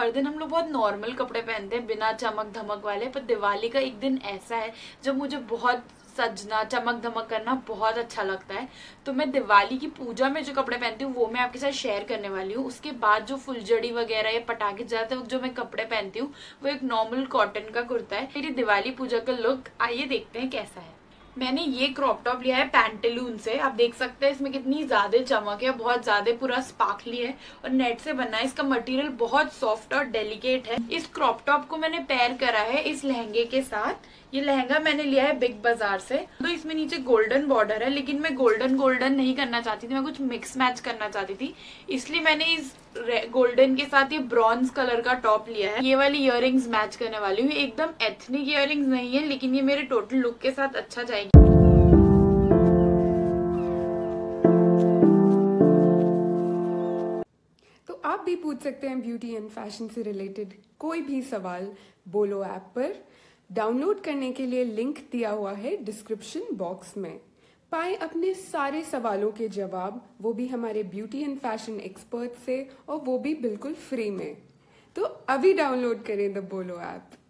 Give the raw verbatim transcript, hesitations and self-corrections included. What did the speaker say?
हर दिन हम लोग बहुत नॉर्मल कपड़े पहनते हैं बिना चमक धमक वाले, पर दिवाली का एक दिन ऐसा है जब मुझे बहुत सजना चमक धमक करना बहुत अच्छा लगता है। तो मैं दिवाली की पूजा में जो कपड़े पहनती हूँ वो मैं आपके साथ शेयर करने वाली हूँ। उसके बाद जो फुलझड़ी वगैरह या पटाखे जाते हैं जो मैं कपड़े पहनती हूँ वो एक नॉर्मल कॉटन का कुर्ता है। मेरी दिवाली पूजा का लुक आइए देखते हैं कैसा है। मैंने ये क्रॉप टॉप लिया है पैंटेलून से। आप देख सकते हैं इसमें कितनी ज्यादा चमक है, बहुत ज्यादा पूरा स्पार्कली है और नेट से बना है। इसका मटेरियल बहुत सॉफ्ट और डेलिकेट है। इस क्रॉप टॉप को मैंने पेयर करा है इस लहंगे के साथ। ये लहंगा मैंने लिया है बिग बाजार से। तो इसमें नीचे गोल्डन बॉर्डर है, लेकिन मैं गोल्डन गोल्डन नहीं करना चाहती थी, मैं कुछ मिक्स मैच करना चाहती थी, इसलिए मैंने इस गोल्डन के साथ ये ब्रॉन्ज कलर का टॉप लिया है। ये वाली इयररिंग्स मैच करने वाली हूँ। एकदम एथनिक इयररिंग्स नहीं है, लेकिन ये मेरे टोटल लुक के साथ अच्छा जाएगी। तो आप भी पूछ सकते हैं ब्यूटी एंड फैशन से रिलेटेड कोई भी सवाल बोलो ऐप पर। डाउनलोड करने के लिए लिंक दिया हुआ है डिस्क्रिप्शन बॉक्स में। पाएं अपने सारे सवालों के जवाब, वो भी हमारे ब्यूटी एंड फैशन एक्सपर्ट से, और वो भी बिल्कुल फ्री में। तो अभी डाउनलोड करें द बोलो ऐप।